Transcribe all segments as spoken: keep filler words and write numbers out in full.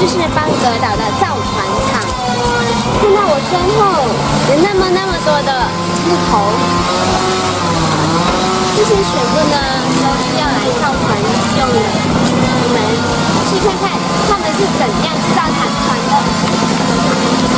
就是邦格岛的造船厂。看到我身后有那么那么多的木头，这些全部呢都是要来造船用的。我们去看看他们是怎样制造船船的。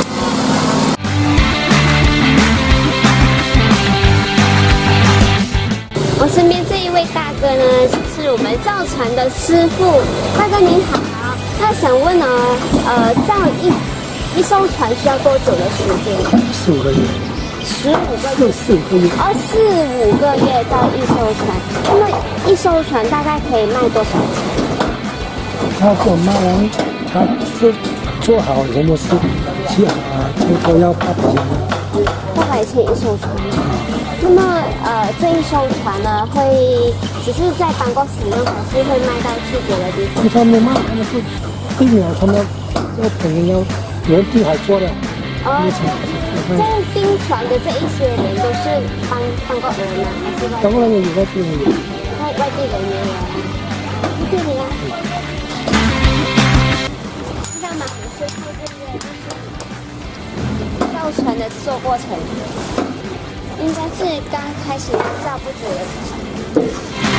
我身边这一位大哥呢，是我们造船的师傅。大哥您好，那想问呢，呃，造一一艘船需要多久的时间？ 四五个月。 十五个月。 四四五个月。 哦，四五个月造一艘船，那么一艘船大概可以卖多少钱？ 他给我卖完，他是做好什么是起好啊，差不多要八百钱。 八百钱一艘船。那么，呃，这一艘船呢，会只是在邦国使用，还是会卖到去别的地方？ 他们卖，他们是订了，他们要可能要有人订好做的。 哦，这样订船的这一些人都是邦邦国人吗？还是外？ 当然有外地人有。 外外地人也有。谢谢你啊。知道吗？师傅这个就是造船的制作过程。应该是刚开始制造不久的事情。